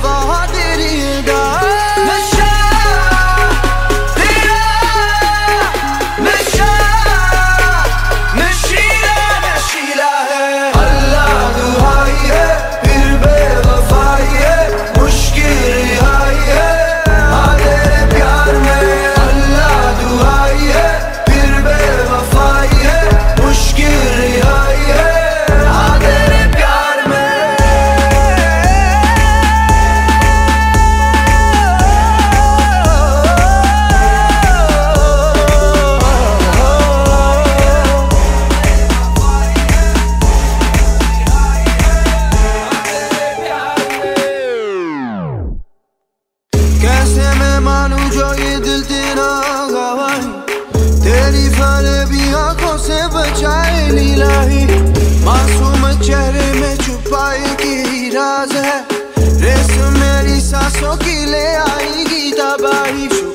बेवफा तेरी अदा। नशा तेरा नशा नशीला नशीला है। अल्लाह दुहाई है फिर बेवफाई है, मुश्किल रिहाई है हाँ तेरे प्यार में। अल्लाह दुहाई है फिर बेवफाई है, मुश्किल रिहाई है हाँ तेरे प्यार में। कैसे मैं मानूं जो ये दिल तेरा गवाही, तेरी फरेबी आंखों से बचाए लीलाही। मासूम चेहरे में छुपाए की राज है, रेस मेरी सांसों की ले आएगी तबाही।